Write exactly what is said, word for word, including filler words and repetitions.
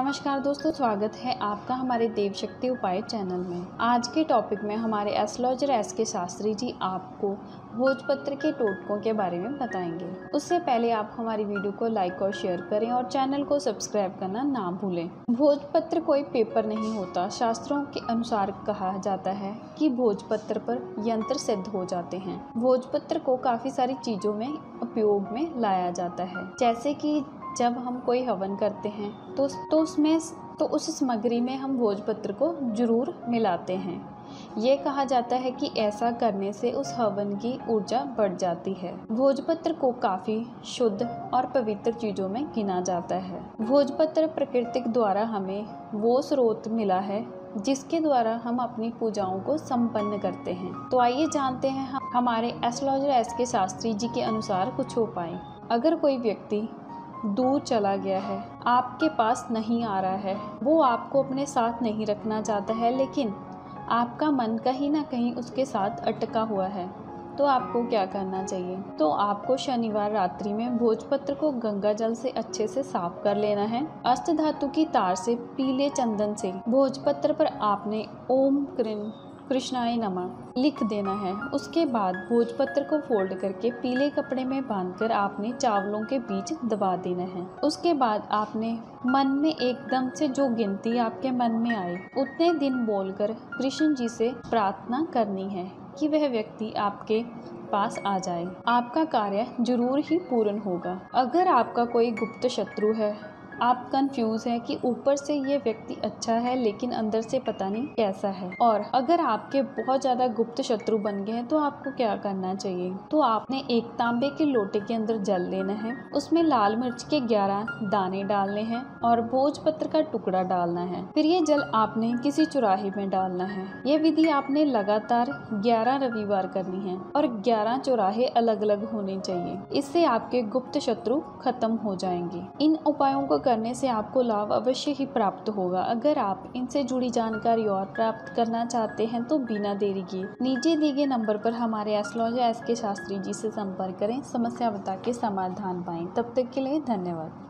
नमस्कार दोस्तों, स्वागत है आपका हमारे देव शक्ति उपाय चैनल में। आज के टॉपिक में हमारे एस्ट्रोलॉजर एस के शास्त्री जी आपको भोजपत्र के टोटकों के बारे में बताएंगे। उससे पहले आप हमारी वीडियो को लाइक और शेयर करें और चैनल को सब्सक्राइब करना ना भूलें। भोजपत्र कोई पेपर नहीं होता। शास्त्रों के अनुसार कहा जाता है कि भोजपत्र पर यंत्र सिद्ध हो जाते हैं। भोजपत्र को काफी सारी चीजों में उपयोग में लाया जाता है, जैसे कि जब हम कोई हवन करते हैं तो तो उसमें तो उस सामग्री में हम भोजपत्र को जरूर मिलाते हैं। ये कहा जाता है कि ऐसा करने से उस हवन की ऊर्जा बढ़ जाती है। भोजपत्र को काफी शुद्ध और पवित्र चीजों में गिना जाता है। भोजपत्र प्रकृति द्वारा हमें वो स्रोत मिला है जिसके द्वारा हम अपनी पूजाओं को संपन्न करते हैं। तो आइए जानते हैं हम हमारे एस्ट्रोलॉजर एस के शास्त्री जी के अनुसार कुछ उपाय। अगर कोई व्यक्ति दूर चला गया है, आपके पास नहीं आ रहा है, वो आपको अपने साथ नहीं रखना चाहता है, लेकिन आपका मन कहीं ना कहीं उसके साथ अटका हुआ है, तो आपको क्या करना चाहिए? तो आपको शनिवार रात्रि में भोजपत्र को गंगा जल से अच्छे से साफ कर लेना है। अष्ट धातु की तार से पीले चंदन से भोजपत्र पर आपने ओम क्रीं कृष्णाय नमः लिख देना है। उसके बाद भोजपत्र को फोल्ड करके पीले कपड़े में बांधकर आपने चावलों के बीच दबा देना है। उसके बाद आपने मन में एकदम से जो गिनती आपके मन में आए उतने दिन बोलकर कृष्ण जी से प्रार्थना करनी है कि वह व्यक्ति आपके पास आ जाए। आपका कार्य जरूर ही पूर्ण होगा। अगर आपका कोई गुप्त शत्रु है, आप कंफ्यूज हैं कि ऊपर से ये व्यक्ति अच्छा है लेकिन अंदर से पता नहीं कैसा है, और अगर आपके बहुत ज्यादा गुप्त शत्रु बन गए हैं तो आपको क्या करना चाहिए? तो आपने एक तांबे के लोटे के अंदर जल लेना है, उसमें लाल मिर्च के ग्यारह दाने डालने हैं और भोजपत्र का टुकड़ा डालना है। फिर ये जल आपने किसी चौराहे में डालना है। ये विधि आपने लगातार ग्यारह रविवार करनी है और ग्यारह चौराहे अलग अलग होने चाहिए। इससे आपके गुप्त शत्रु खत्म हो जाएंगे। इन उपायों को करने से आपको लाभ अवश्य ही प्राप्त होगा। अगर आप इनसे जुड़ी जानकारी और प्राप्त करना चाहते हैं तो बिना देरी किए नीचे दिए गए नंबर पर हमारे एस्ट्रोलॉजर एस के शास्त्री जी से संपर्क करें, समस्या बता के समाधान पाएं। तब तक के लिए धन्यवाद।